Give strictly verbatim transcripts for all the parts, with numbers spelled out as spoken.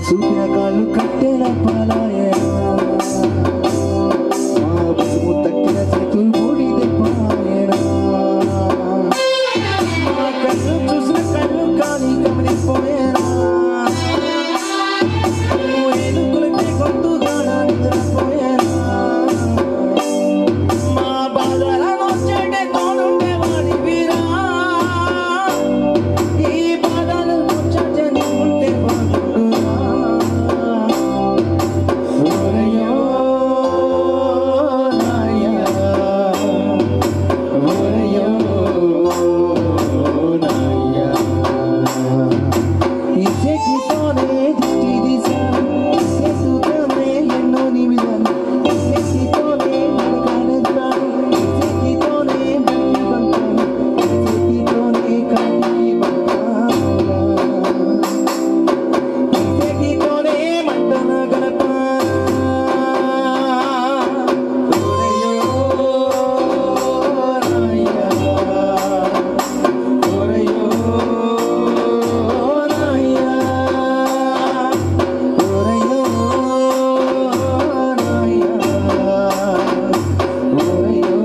చూపిన కాళ్ళు కట్టెల పాలాయేనా మా భూము తక్కిన చేతులు బూడి దెబ్బాయేనా మా కళ్ళు చూసిన కళ్ళు కానీ గమనిపోయేనా ఏనుగులపై గొంతుగా నిద్రపోయేనా మా బాధలను చెడే తోడుండే వాడి వీరా ఈ బాధలు చచ్చని ఉంటే బాగుండురా ఓరయ్యో నాయ్యా ఓరయ్యో నాయ్యా ఈ చేతితోనే దిష్టి తీశాను చేతుతోనే ఎన్నో నిమిదాను ఈ చేతితోనే నడకనెత్తాను ఈ చేతితోనే బట్టి పంపాను ఈ చేతితోనే కాకి పంపాను ఈ చేతితోనే మంటన గడపాను ఓరయ్యో నాయ్యా ఓరయ్యో నాయ్యా ఓరయ్యో నాయ్యా ఓరయ్యో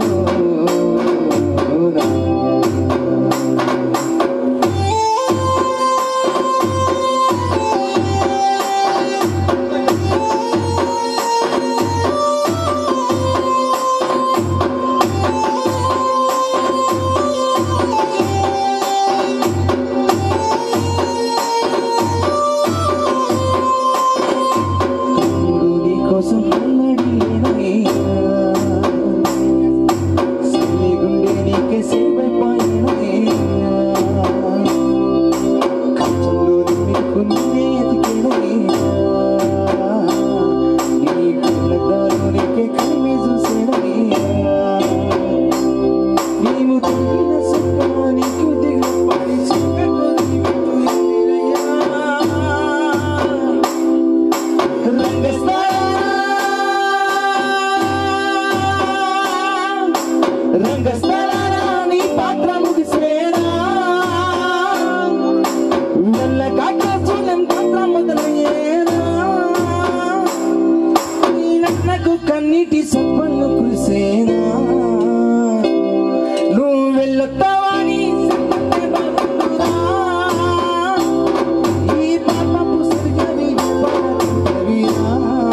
తమ్ముడు నీకోసం అల్లడిలేనయ్యా సల్లి గుండె నీకే సేవైపోయేనయ్యా కంచంలో నీకు నిన్నే ఎతికేనయ్యా నీ కళ్ళద్దాలు నీకే కలిమి చూసేనయ్యా నీవు తగ్గిన సుఖ నీకు దిగపడి సుఖకు నీవెందులయ్యా రంగస్థలాన నీ పాత్ర ముగిసేనా వల్ల కాకచూలం పాత్ర మొదలయ్యేనా నీ నటనకు కన్నీటి సప్పళ్ళు కురిసేనా నువ్వు వెళ్ళొస్తావని చెప్పే బాగుండురా ఈ పాపపు సరిగని పాడవిరా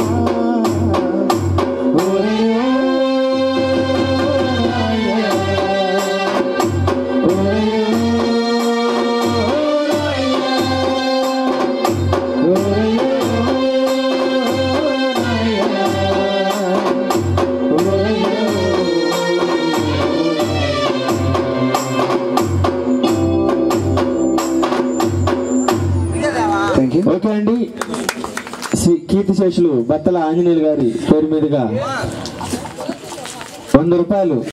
ఓరయ్యో నాయ్యా ఓరయ్యో నాయ్యా ఓరయ్యో నాయ్యా ఓరయ్యో థ్యాంక్ యూ. ఓకే అండి, శ్రీ కీర్తిశేషులు బత్తల ఆంజనేయులు గారి పేరు మీదుగా వంద రూపాయలు